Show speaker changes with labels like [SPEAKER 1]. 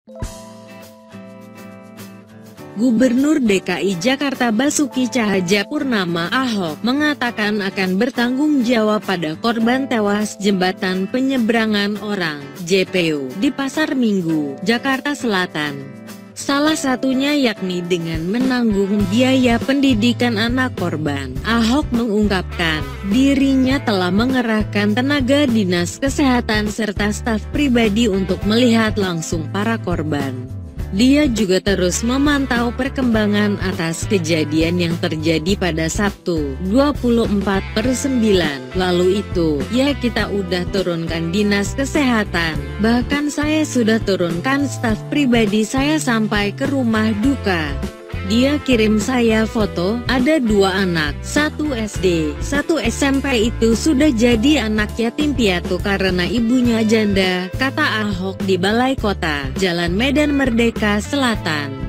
[SPEAKER 1] Gubernur DKI Jakarta Basuki Cahayapurnama Ahok mengatakan akan bertanggung jawab pada korban tewas jembatan penyeberangan orang (JPO) di Pasar Minggu, Jakarta Selatan. Salah satunya yakni dengan menanggung biaya pendidikan anak korban. Ahok mengungkapkan, dirinya telah mengerahkan tenaga dinas kesehatan serta staf pribadi untuk melihat langsung para korban. Dia juga terus memantau perkembangan atas kejadian yang terjadi pada Sabtu, 24/9 lalu itu. Ya, kita udah turunkan dinas kesehatan, bahkan saya sudah turunkan staf pribadi saya sampai ke rumah duka. Dia kirim saya foto, ada 2 anak, 1 SD, 1 SMP itu sudah jadi anak yatim piatu karena ibunya janda, kata Ahok di Balai Kota, Jalan Medan Merdeka Selatan.